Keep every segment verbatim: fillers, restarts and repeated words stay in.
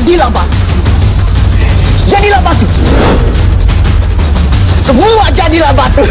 Jadilah batu. Jadilah batu. Semua jadilah batu.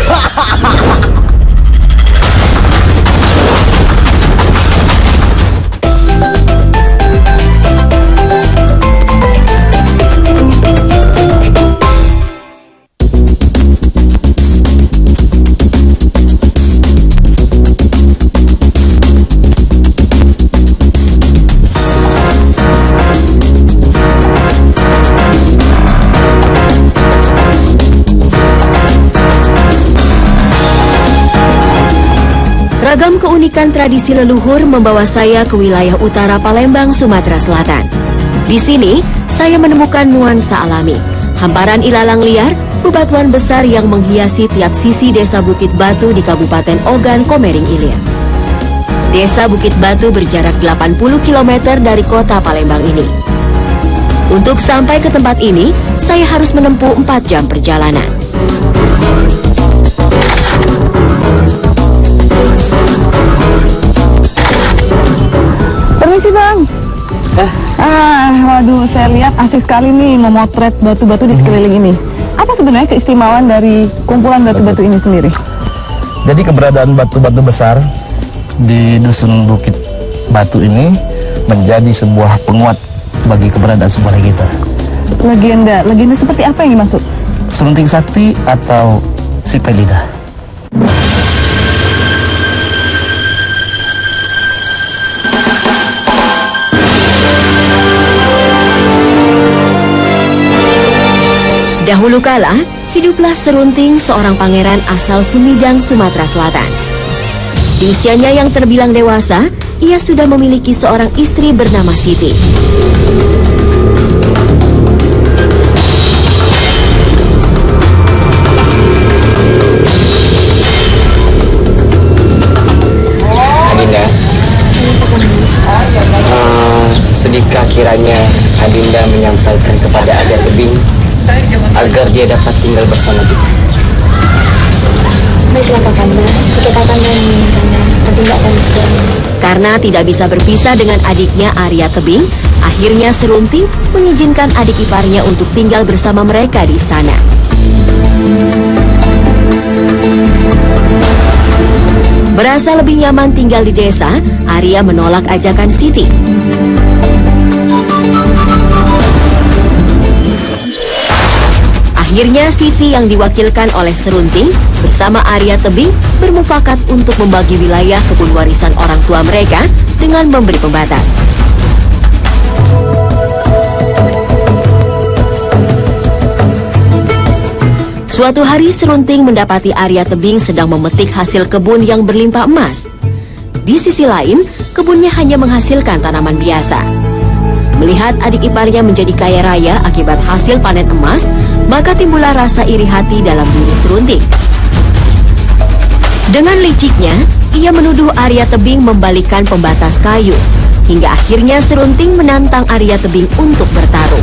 Ragam keunikan tradisi leluhur membawa saya ke wilayah utara Palembang, Sumatera Selatan. Di sini, saya menemukan nuansa alami, hamparan ilalang liar, bebatuan besar yang menghiasi tiap sisi desa Bukit Batu di Kabupaten Ogan, Komering Ilir. Desa Bukit Batu berjarak delapan puluh kilometer dari kota Palembang ini. Untuk sampai ke tempat ini, saya harus menempuh empat jam perjalanan. Permisi bang. Eh? Ah, waduh, saya lihat asik sekali nih memotret batu-batu di sekeliling ini. Apa sebenarnya keistimewaan dari kumpulan batu-batu ini sendiri? Jadi keberadaan batu-batu besar di dusun Bukit Batu ini menjadi sebuah penguat bagi keberadaan sebuah legenda. Legenda, legenda seperti apa yang dimaksud? Serunting Sakti atau si Pelida. Dahulu kala, hiduplah Serunting, seorang pangeran asal Sumidang, Sumatera Selatan. Di usianya yang terbilang dewasa, ia sudah memiliki seorang istri bernama Siti. Adinda, uh, sudikah kiranya Adinda menyampaikan kepada Ada Tebing agar dia dapat tinggal bersama kita? Baiklah Kakanda, jika Kakanda menginginkannya, Adinda akan segera. Karena tidak bisa berpisah dengan adiknya Arya Tebing, akhirnya Serunting mengizinkan adik iparnya untuk tinggal bersama mereka di istana. Berasa lebih nyaman tinggal di desa, Arya menolak ajakan Siti. Akhirnya Siti yang diwakilkan oleh Serunting bersama Arya Tebing bermufakat untuk membagi wilayah kebun warisan orang tua mereka dengan memberi pembatas. Suatu hari Serunting mendapati Arya Tebing sedang memetik hasil kebun yang berlimpah emas. Di sisi lain, kebunnya hanya menghasilkan tanaman biasa. Melihat adik iparnya menjadi kaya raya akibat hasil panen emas, maka timbullah rasa iri hati dalam diri Serunting. Dengan liciknya, ia menuduh Arya Tebing membalikkan pembatas kayu, hingga akhirnya Serunting menantang Arya Tebing untuk bertarung.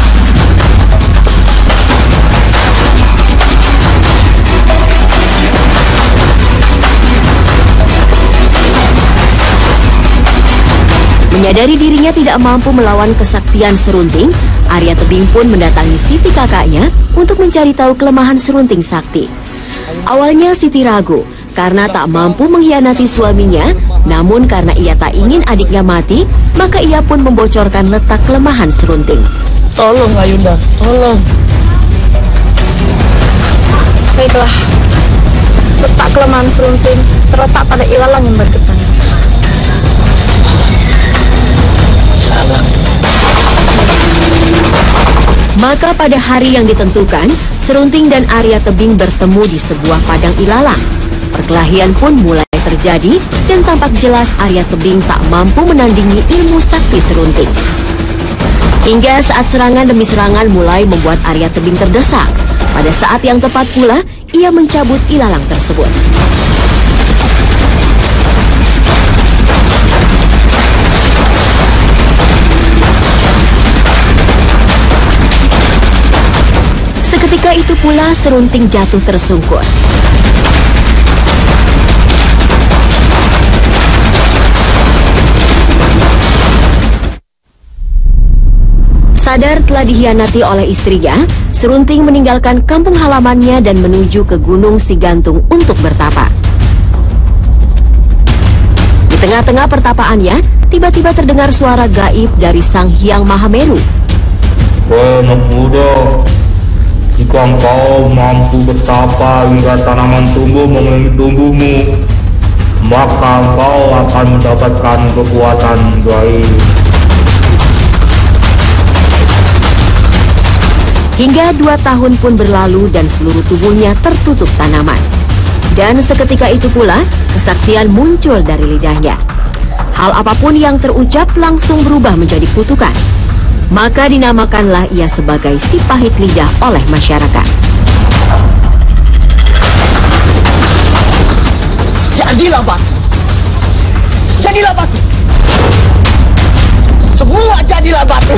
Menyadari dirinya tidak mampu melawan kesaktian Serunting, Arya Tebing pun mendatangi Siti kakaknya untuk mencari tahu kelemahan Serunting Sakti. Awalnya Siti ragu karena tak mampu mengkhianati suaminya, namun karena ia tak ingin adiknya mati, maka ia pun membocorkan letak kelemahan Serunting. Tolong Ayunda, tolong. Baiklah, letak kelemahan Serunting terletak pada ilalang yang bergetar. Maka pada hari yang ditentukan, Serunting dan Arya Tebing bertemu di sebuah padang ilalang. Perkelahian pun mulai terjadi dan tampak jelas Arya Tebing tak mampu menandingi ilmu sakti Serunting. Hingga saat serangan demi serangan mulai membuat Arya Tebing terdesak. Pada saat yang tepat pula, ia mencabut ilalang tersebut. Seketika itu pula Serunting jatuh tersungkur. Sadar telah dikhianati oleh istrinya, Serunting meninggalkan kampung halamannya dan menuju ke Gunung Sigantung untuk bertapa. Di tengah-tengah pertapaannya, tiba-tiba terdengar suara gaib dari Sang Hyang Mahameru. Wahai anak muda, jika engkau mampu bertapa hingga tanaman tumbuh mengelilingi tubuhmu, maka engkau akan mendapatkan kekuatan gaib. Hingga dua tahun pun berlalu dan seluruh tubuhnya tertutup tanaman. Dan seketika itu pula, kesaktian muncul dari lidahnya. Hal apapun yang terucap langsung berubah menjadi kutukan. Maka dinamakanlah ia sebagai si pahit lidah oleh masyarakat. Jadilah batu. Jadilah batu. Semua jadilah batu.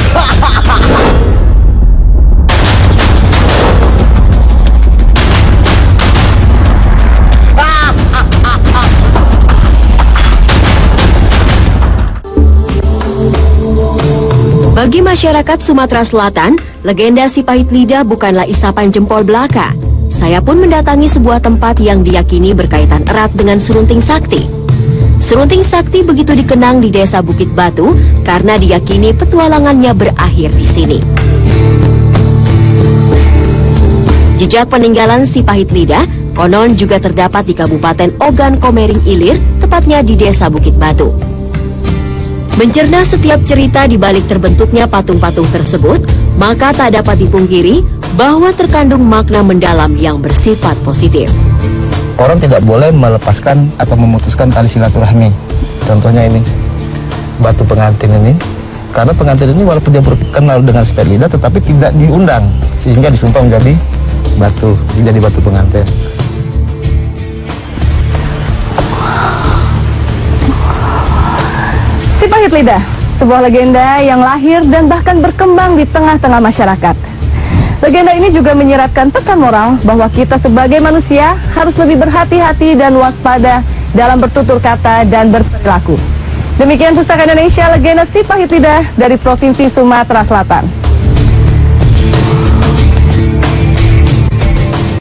Bagi masyarakat Sumatera Selatan, legenda si pahit lidah bukanlah isapan jempol belaka. Saya pun mendatangi sebuah tempat yang diyakini berkaitan erat dengan Serunting Sakti. Serunting Sakti begitu dikenang di desa Bukit Batu karena diyakini petualangannya berakhir di sini. Jejak peninggalan si pahit lidah konon juga terdapat di Kabupaten Ogan Komering Ilir, tepatnya di desa Bukit Batu. Mencerna setiap cerita di balik terbentuknya patung-patung tersebut, maka tak dapat dipungkiri bahwa terkandung makna mendalam yang bersifat positif. Orang tidak boleh melepaskan atau memutuskan tali silaturahmi. Contohnya ini, batu pengantin ini. Karena pengantin ini walaupun dia berkenal dengan si pahit lidah, tetapi tidak diundang. Sehingga disumpah menjadi batu, menjadi batu pengantin. Si pahit lidah, sebuah legenda yang lahir dan bahkan berkembang di tengah-tengah masyarakat. Legenda ini juga menyiratkan pesan moral bahwa kita sebagai manusia harus lebih berhati-hati dan waspada dalam bertutur kata dan berperilaku. Demikian Pustaka Indonesia, legenda si pahit lidah dari Provinsi Sumatera Selatan.